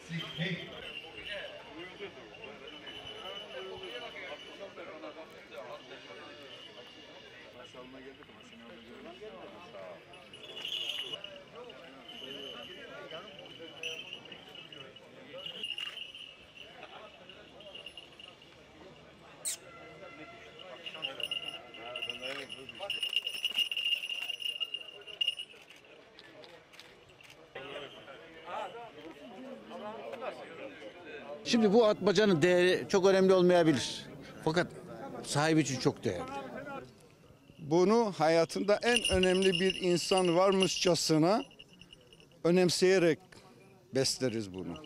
Şimdi bu atmacanın değeri çok önemli olmayabilir. Fakat sahibi için çok değerli. Bunu hayatında en önemli bir insan varmışçasına önemseyerek besleriz bunu.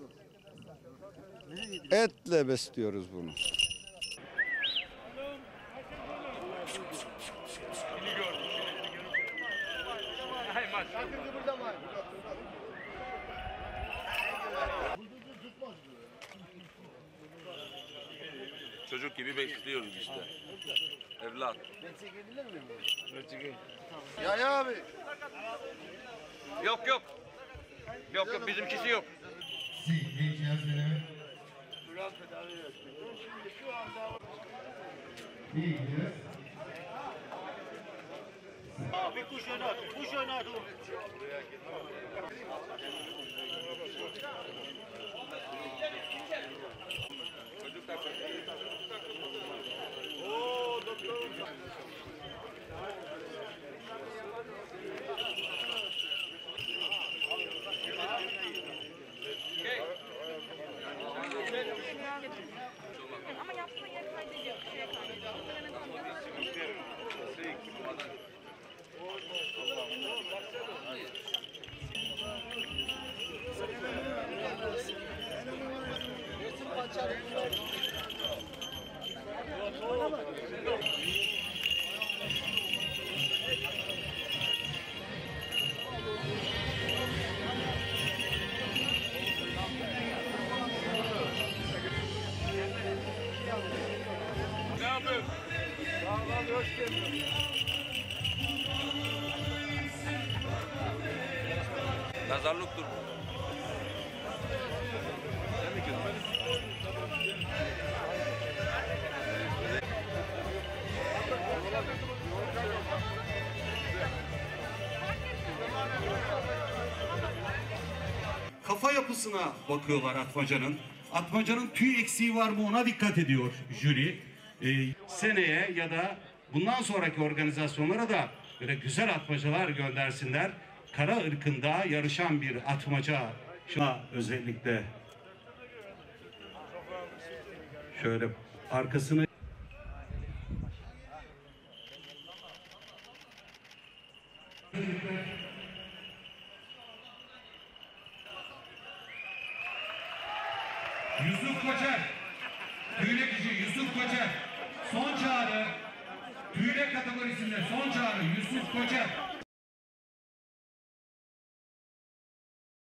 Etle besliyoruz bunu. Çocuk gibi besliyoruz işte. Evlat. Ya abi. Yok yok. Yok yok bizimkisi yok. Abi kuş oynar, kuş oynar. Ama yaptığın yer kaydediyor. Şuraya kaydediyor. Ne yapıyorsun? Hoş geldin. Nazarlıktır. Kafa yapısına bakıyorlar atmacanın. Atmacanın tüy eksiği var mı ona dikkat ediyor jüri. Seneye ya da bundan sonraki organizasyonlara da böyle güzel atmacalar göndersinler. Kara ırkında yarışan bir atmaca. Şuna özellikle şöyle arkasını Yusuf Koçer, tüylek işi Yusuf Koçer, son çağrı, tüylek kategorisinde son çağrı Yusuf Koçer.